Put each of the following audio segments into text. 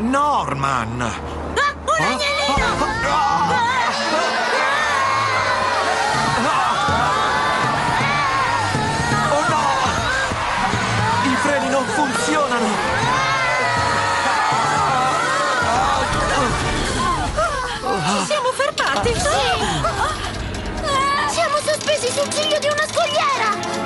Norman! Un agnellino! Oh no! I freni non funzionano! Ci siamo fermati! Siamo sospesi sul ciglio di una scogliera!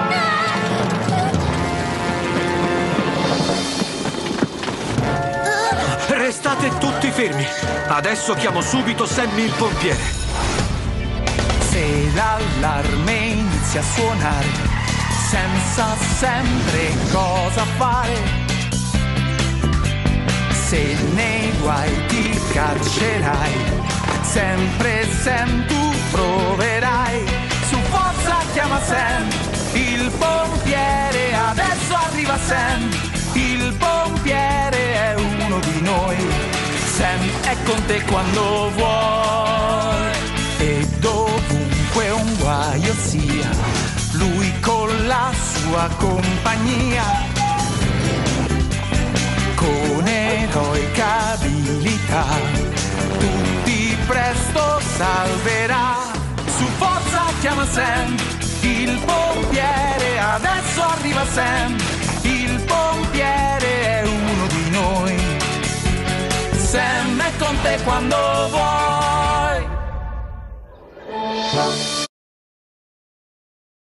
Restate tutti fermi! Adesso chiamo subito Sammy il pompiere! Se l'allarme inizia a suonare, Sam sa sempre cosa fare. Se nei guai ti caccerai, sempre Sam tu proverai. Su forza chiama Sam, il pompiere, adesso arriva Sam. Il pompiere è uno di noi, Sam è con te quando vuoi. E dovunque un guaio sia, lui con la sua compagnia, con eroica abilità, tutti presto salverà. Su forza chiama Sam, il pompiere, adesso arriva Sam. Il pompiere è uno di noi, Sam è con te quando vuoi.